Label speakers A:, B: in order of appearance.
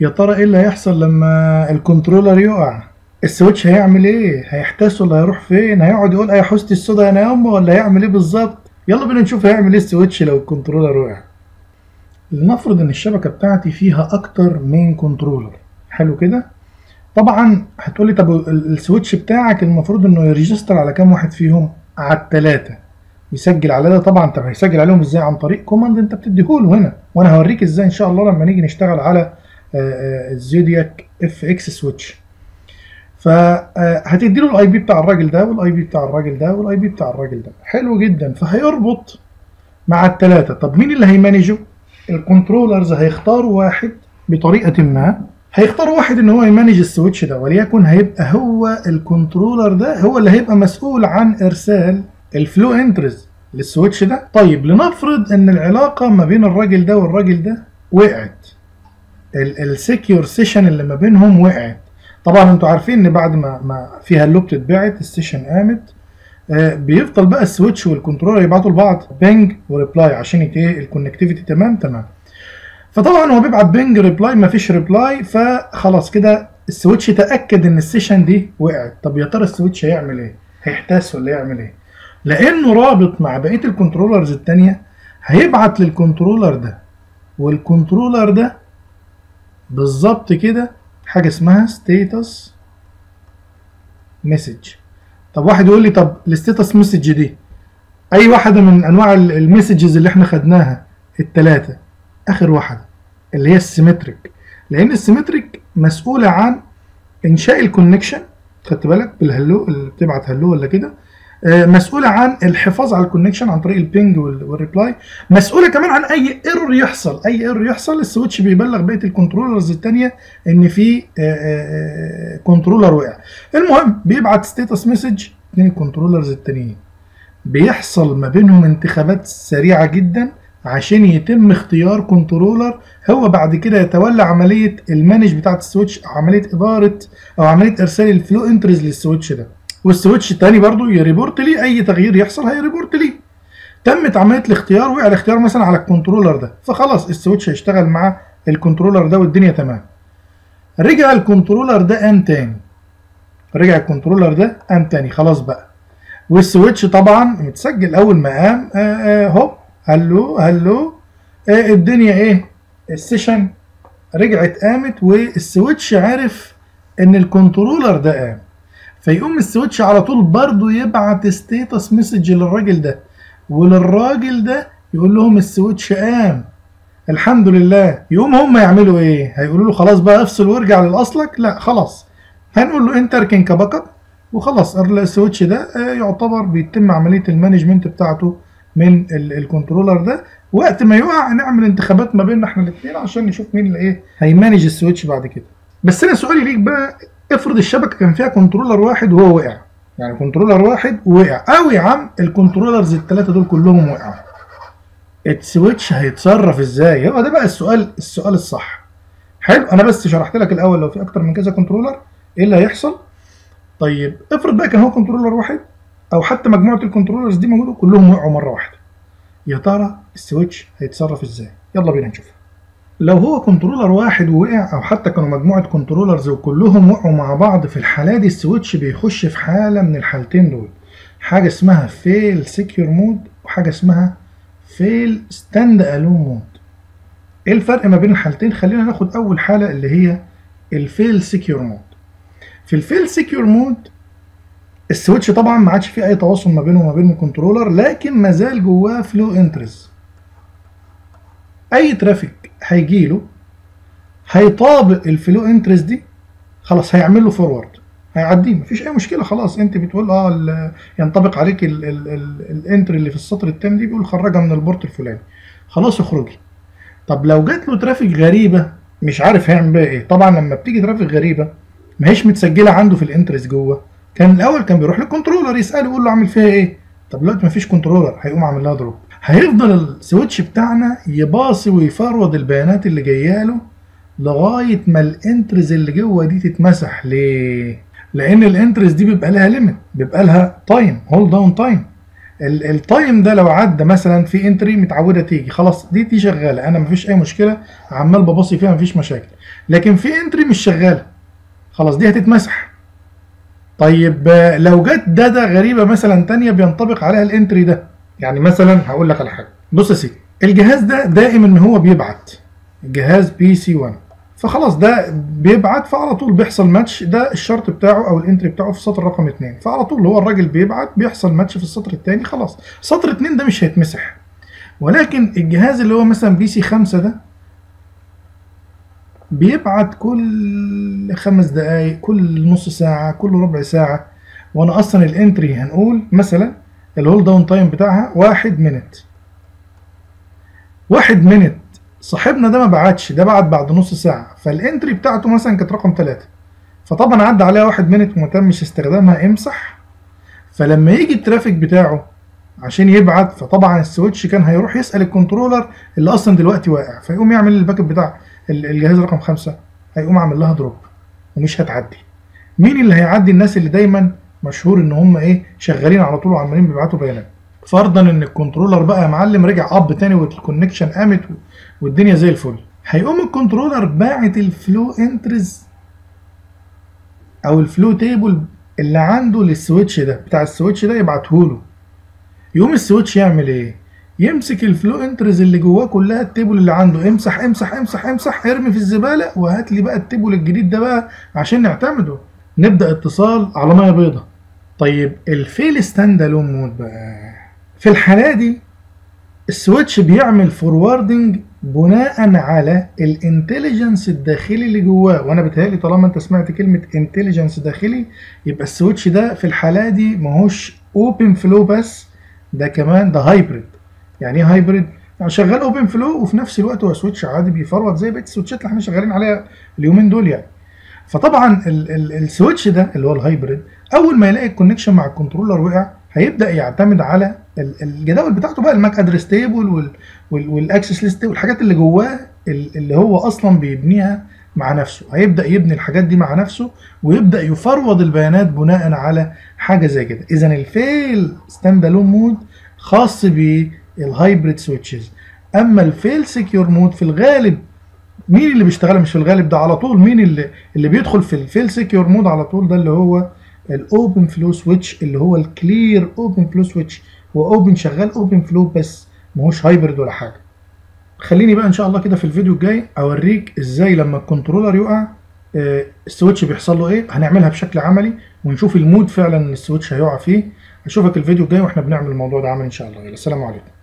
A: يا ترى ايه اللي هيحصل لما الكنترولر يقع؟ السويتش هيعمل ايه؟ هيحتاس ولا هيروح فين؟ هيقعد يقول يا حوستي السودا يا ياما، ولا هيعمل ايه بالظبط؟ يلا بينا نشوف هيعمل ايه السويتش لو الكنترولر وقع. لنفرض ان الشبكه بتاعتي فيها اكتر من كنترولر. حلو كده. طبعا هتقولي طب السويتش بتاعك المفروض انه يريجستر على كام واحد فيهم؟ على الثلاثه. يسجل على ده طبعا. طب هيسجل عليهم ازاي؟ عن طريق كوماند انت بتديهوله هنا، وانا هوريك ازاي ان شاء الله لما نيجي نشتغل على الزودياك اف اكس سويتش. فهتدي له الاي بي بتاع الراجل ده والاي بي بتاع الراجل ده والاي بي بتاع الراجل ده. حلو جدا. فهيربط مع الثلاثه. طب مين اللي هيمانجه؟ الكنترولرز هيختاروا واحد بطريقه ما. هيختاروا واحد ان هو يمانج السويتش ده، وليكن هيبقى هو الكنترولر ده هو اللي هيبقى مسؤول عن ارسال الفلو انترز للسويتش ده. طيب لنفرض ان العلاقه ما بين الراجل ده والراجل ده وقعت، السكيور سيشن اللي ما بينهم وقعت. طبعا انتوا عارفين ان بعد ما فيها اللو بتتبعت السيشن قامت، بيفضل بقى السويتش والكنترولر يبعتوا لبعض بينج وريبلاي عشان الكونكتيفيتي تمام. فطبعا هو بيبعت بينج ريبلاي، مفيش ريبلاي، فخلاص كده السويتش تاكد ان السيشن دي وقعت. طب يا ترى السويتش هيعمل ايه؟ هيحتاس ولا يعمل ايه؟ لانه رابط مع بقيه الكنترولرز الثانيه، هيبعت للكنترولر ده والكنترولر ده بالظبط كده حاجه اسمها ستيتس مسج. طب واحد يقول لي طب الستيتس مسج دي اي واحده من انواع المسجز اللي احنا خدناها الثلاثه، اخر واحده اللي هي السيمتريك، لان السيمتريك مسؤوله عن انشاء الكونكشن. خدت بالك بالهلو اللي بتبعت هلو ولا كده، مسؤوله عن الحفاظ على الكونكشن عن طريق البينج والريبلاي، مسؤوله كمان عن اي ايرور يحصل. اي ايرور يحصل السويتش بيبلغ بقيه الكنترولرز الثانيه ان في كنترولر وقع. المهم بيبعت ستيتس مسج من الكنترولرز الثانيين، بيحصل ما بينهم انتخابات سريعه جدا عشان يتم اختيار كنترولر هو بعد كده يتولى عمليه المانج بتاعه السويتش، عمليه اداره او عمليه ارسال الفلو انترز للسويتش ده. والسويتش التاني برضو يريبورت لي اي تغيير يحصل، هيريبورت لي تمت عمليه الاختيار، وقع الاختيار مثلا على الكنترولر ده، فخلاص السويتش هيشتغل مع الكنترولر ده والدنيا تمام. رجع الكنترولر ده قام تاني خلاص بقى، والسويتش طبعا متسجل اول ما قام هوب هلو الدنيا ايه، السيشن رجعت قامت، والسويتش عرف ان الكنترولر ده قام، فيقوم السويتش على طول برضو يبعت ستيتس مسج للراجل ده وللراجل ده يقول لهم السويتش قام الحمد لله. يقوم هم يعملوا ايه؟ هيقولوا له خلاص بقى افصل وارجع لاصلك؟ لا خلاص، هنقول له انتر كين كباك اب وخلاص. السويتش ده يعتبر بيتم عمليه المانجمنت بتاعته من الكنترولر ده. وقت ما يقع نعمل انتخابات ما بيننا احنا الاثنين عشان نشوف مين اللي ايه هيمانج السويتش بعد كده. بس انا سؤالي ليك بقى، افرض الشبكه كان فيها كنترولر واحد وهو وقع، يعني كنترولر واحد وقع، او يا عم الكنترولرز الثلاثه دول كلهم وقعوا، السويتش هيتصرف ازاي؟ هو ده بقى السؤال الصح. حلو، انا بس شرحت لك الاول لو في اكتر من كذا كنترولر ايه اللي هيحصل. طيب افرض بقى كان هو كنترولر واحد او حتى مجموعه الكنترولرز دي موجوده كلهم وقعوا مره واحده، يا ترى السويتش هيتصرف ازاي؟ يلا بينا نشوف. لو هو كنترولر واحد ووقع، او حتى كانوا مجموعه كنترولرز وكلهم وقعوا مع بعض، في الحاله دي السويتش بيخش في حاله من الحالتين دول، حاجه اسمها فيل سيكيور مود وحاجه اسمها فيل ستاند الون مود. ايه الفرق ما بين الحالتين؟ خلينا ناخد اول حاله اللي هي الفيل سيكيور مود. في الفيل سيكيور مود السويتش طبعا ما عادش فيه اي تواصل ما بينه وما بين الكنترولر، لكن ما زال جواه فلو انترز. اي ترافيك هيجي له هيطابق الفلو انترز دي، خلاص هيعمل له فورورد، هيعديه مفيش اي مشكله. خلاص انت بتقول ينطبق عليك الانتر اللي في السطر الثاني دي، بيقول خرجها من البورت الفلاني، خلاص اخرجي. طب لو جات له ترافيك غريبه مش عارف هيعمل بيها ايه. طبعا لما بتيجي ترافيك غريبه ما هيش متسجله عنده في الانترز جوه، كان الاول كان بيروح للكنترولر يساله يقول له اعمل فيها ايه. طب دلوقتي مفيش كنترولر، هيقوم عامل لها دروب. هيفضل السويتش بتاعنا يباصي ويفرود البيانات اللي جايه له لغايه ما الانترز اللي جوه دي تتمسح. ليه؟ لان الانترز دي بيبقى لها ليميت، بيبقى لها تايم، هولد داون تايم. التايم ده لو عدى مثلا في انتري متعوده تيجي خلاص، دي شغاله، انا مفيش اي مشكله، عمال ببصي فيها مفيش مشاكل. لكن في انتري مش شغاله خلاص دي هتتمسح. طيب لو جت داتا غريبه مثلا تانية بينطبق عليها الانتري ده، يعني مثلا هقول لك على حاجه. بص يا سيدي، الجهاز ده دائما ان هو بيبعت، الجهاز بي سي 1، فخلاص ده بيبعت فعلى طول بيحصل ماتش، ده الشرط بتاعه او الانتري بتاعه في السطر رقم 2، فعلى طول هو الراجل بيبعت بيحصل ماتش في السطر الثاني، خلاص سطر 2 ده مش هيتمسح. ولكن الجهاز اللي هو مثلا بي سي 5 ده بيبعت كل 5 دقايق، كل نص ساعة، كل ربع ساعة، وانا اصلا الانتري هنقول مثلا الهولد داون تايم بتاعها 1 مينت. 1 مينت صاحبنا ده ما بعتش، ده بعت بعد نص ساعة، فالانتري بتاعته مثلا كانت رقم 3، فطبعا عدى عليها 1 مينت وما تمش استخدامها، امسح. فلما يجي الترافيك بتاعه عشان يبعت، فطبعا السويتش كان هيروح يسأل الكنترولر اللي اصلا دلوقتي واقع، فيقوم يعمل الباك اب بتاع الجهاز رقم 5، هيقوم عامل لها دروب ومش هتعدي. مين اللي هيعدي؟ الناس اللي دايما مشهور ان هم ايه، شغالين على طول وعمالين بيبعتوا بيانات. فرضا ان الكنترولر بقى يا معلم رجع اب تاني والكونكشن قامت والدنيا زي الفل، هيقوم الكنترولر باعت الفلو انترز او الفلو تيبل اللي عنده للسويتش ده، بتاع السويتش ده يبعته له. يقوم السويتش يعمل ايه؟ يمسك الفلو انترز اللي جواه كلها، التيبل اللي عنده، امسح امسح امسح امسح، ارمي في الزباله وهات لي بقى التيبل الجديد ده بقى عشان نعتمده، نبدا اتصال على ميه بيضاء. طيب الفيل ستاند الون مود بقى، في الحاله دي السويتش بيعمل فوروردنج بناء على الانتليجنس الداخلي اللي جواه، وانا بتهيألي طالما انت سمعت كلمه انتليجنس داخلي يبقى السويتش ده في الحاله دي ماهوش اوبن فلو بس، ده كمان ده هايبريد. يعني ايه هايبريد؟ يعني شغال اوبن فلو وفي نفس الوقت هو سويتش عادي بيفرود زي بقيه السويتشات اللي احنا شغالين عليها اليومين دول يعني. فطبعا السويتش ده اللي هو الهايبريد اول ما يلاقي الكونكشن مع الكنترولر وقع هيبدا يعتمد على الجداول بتاعته بقى، الماك ادرس تيبل والاكسس ليست والحاجات اللي جواه اللي هو اصلا بيبنيها مع نفسه، هيبدا يبني الحاجات دي مع نفسه ويبدا يفرود البيانات بناء على حاجه زي كده. اذا الفيل ستاند الون مود خاص بالهايبريد سويتشز، اما الفيل سكيور مود في الغالب مين اللي بيشتغلها؟ مش في الغالب، ده على طول مين اللي بيدخل في الفيل سكيور مود على طول؟ ده اللي هو الاوبن فلو سويتش، اللي هو الكلير اوبن فلو سويتش، هو اوبن شغال اوبن فلو بس، ماهوش هايبرد ولا حاجه. خليني بقى ان شاء الله كده في الفيديو الجاي اوريك ازاي لما الكنترولر يقع السويتش بيحصل له ايه، هنعملها بشكل عملي ونشوف المود فعلا السويتش هيقع فيه. اشوفك الفيديو الجاي واحنا بنعمل الموضوع ده عملي ان شاء الله. يلا السلام عليكم.